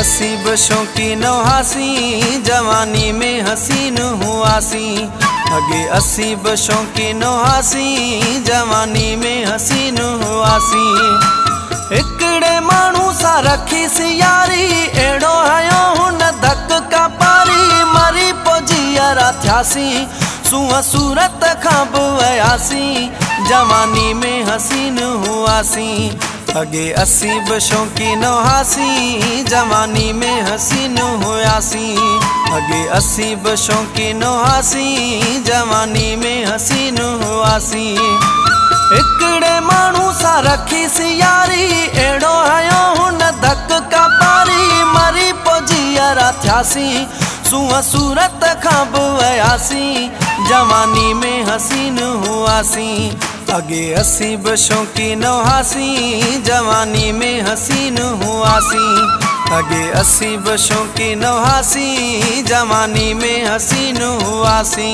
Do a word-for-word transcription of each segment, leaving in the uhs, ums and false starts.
असी ब शौकीन हुआसी जवानी में हसीन हुआसी। अगे असी ब शौकीन हुआसी जवानी में हसीन हुआसी। हिकड़े मानू सा रखी सी यारी एड़ो हयो हुन धक का पारी। मरी पोजियरा थियासी सुआ सूरत खां बयासी जवानी में हसीन हुआसी। अगे असी ब शौकीन हुआसी जवानी में हसीन हुआसी। अगे असी ब शौकीन हुआसी जवानी में हसीन हुआसी। हिकड़े मानू सा रखी सी यारी एड़ो हयो हुन धक का पारी। मरी पोजियरा थियासी सुआ सूरत खां बयासी जवानी में हसीन हुआसी। अगे असी ब शौकीन हुआसी जवानी में हसीन हुआसी। अगे असी ब शौकीन हुआसी जवानी में हसीन हुआसी।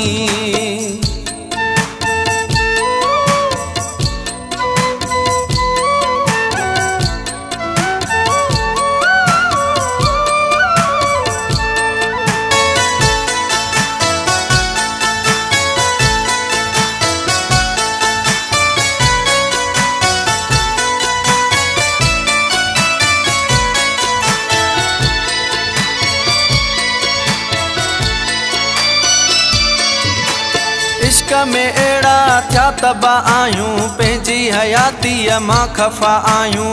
इश्क में एड़ा थिया तबा आयूं पंहिंजी हयाती मां खफ़ा आयूं।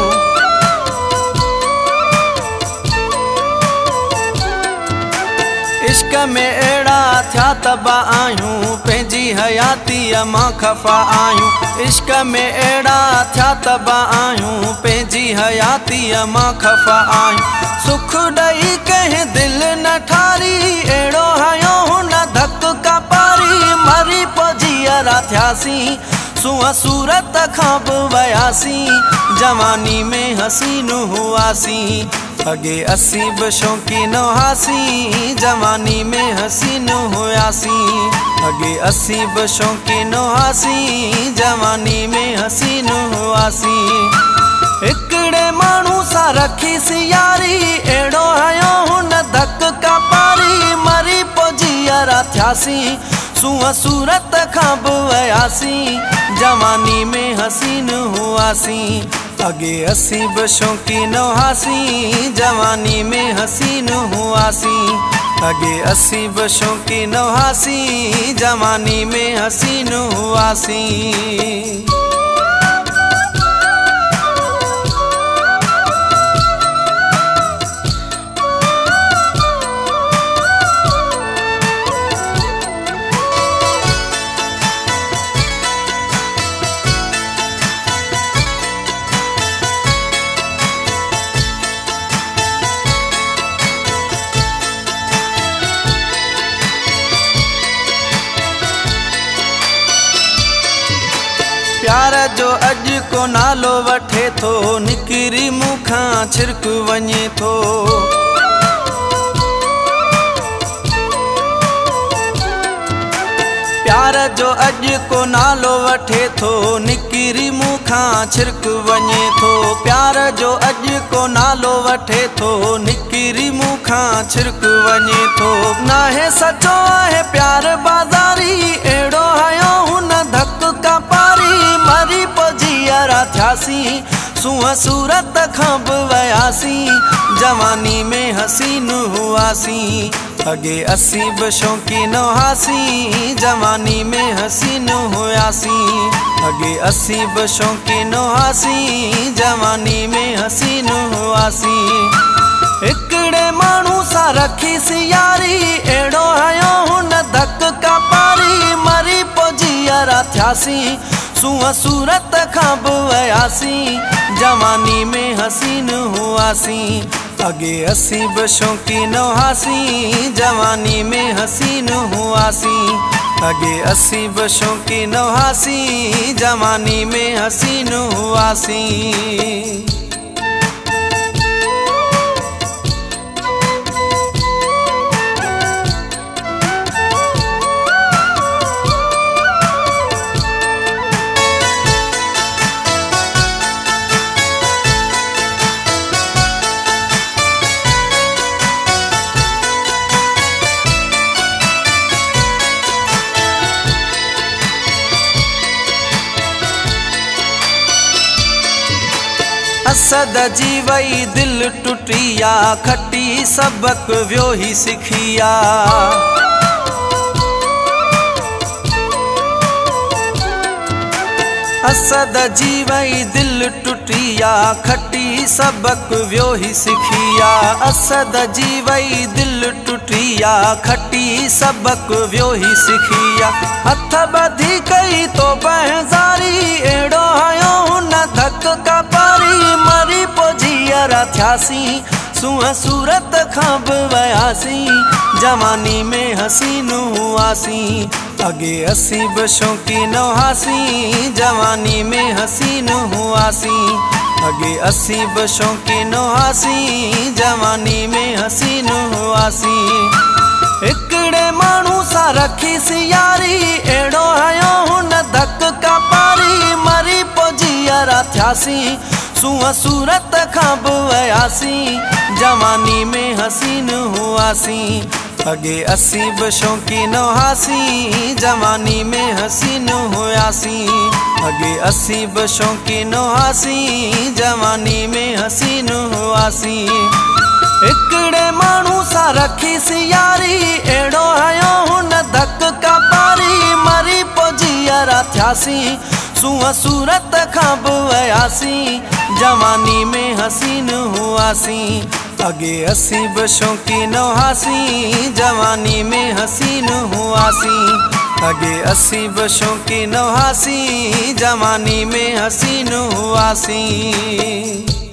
इश्क में एड़ा थिया तबा आयूं पंहिंजी हयाती मां खफ़ा आयूं। इश्क में एड़ा थिया तबा आयूं पंहिंजी हयाती मां खफ़ा आयूं। सुख ॾई कंहिं दिल न ठारी एड़ो हयो हुन धक का पारी। मरी पोजियरा थियासी सुआ सूरत खां बयासी जवानी में हसीन हुआसी। अगे असी ब शौकीन हुआसी जवानी में हसीन हुआसी। अगे असी ब शौकीन हुआसी जवानी में हसीन हुआसी। हिकड़े मानू सा रखी सी यारी एड़ो हयो हुन धक का पारी। मरी पोजियरा थियासी सुआ सूरत खां बयासी जवानी में हसीन हुआसी। अगे असी ब शौकीन हुआसी जवानी में हसीन हुआसी। अगे असी ब शौकीन हुआसी जवानी में हसीन हुआसी। प्यार जो अज को नालो वठे थो निकिरी मुखां छिरक वञे थो। प्यार जो अज को नालो वठे थो निकिरी मुखां छिरक वञे थो। प्यार जो अज को नालो वठे थो निकिरी मुखां छिरक वञे थो। नाहे सचो आहे प्यार बाज़ारी एड़ो हयो हुन धक का पारी। मरी पोजियरा थियासी सुआ सूरत खां बयासी जवानी में हसीन हुआसी। अगे असी ब शौकीन हुआसी जवानी में हसीन हुआसी। अगे असी ब शौकीन हुआसी जवानी में हसीन हुआसी। हिकड़े मानू सा रखी सी यारी एड़ो हयो हुन धक का पारी। मरी पोजियरा थियासी सुआ सूरत खां बयासी जवानी में हसीन हुआसी। अगे असी ब शौकीन हुआसी जवानी में हसीन हुआसी। अगे असी ब शौकीन हुआसी जवानी में हसीन हुआसी। असद जी वई दिल टुटिया, खटी सबक व्यो ही सिखिया। असद जी वई दिल टुटिया, खटी सबक व्यो ही सिखिया। असद जी वई दिल टुटिया, खटी सबक व्यो ही सिखिया। हथ बधी कई तो बहजारी, एड़ो आयो न धक का पारी। मरी पोजियरा थियासी, सुह सूरत खां बि वयासी। जवानी में हसीन हुआसी, अगे असी बि शौकीन हुआसी। जवानी में हसीन हुआसी, अगे असी बि शौकीन हुआसी। जवानी में हसीन हुआसी। हिकड़े माण्हू सां रखीसी यारी, एड़ो आयो हुन धक का पारी। मरी पोजियरा थियासी, सुह सूरत खां बि वयासी। जवानी में हसीन हुआसी, अगे असी बि शौकीन हुआसी। जवानी में हसीन हुआसी, अगे असी बि शौकीन हुआसी। जवानी में हसीन हुआसी। हिकड़े माण्हू सां रखीसी यारी, एड़ो आयो हुन धक का पारी। मरी पोजियरा थियासी, सुह सूरत खां बि वयासी। जवानी में हसीन हुआसी, अगे असी बि शौकीन हुआसी। जवानी में हसीन हुआसी, अगे असी बि शौकीन हुआसी। जवानी में हसीन हुआसी।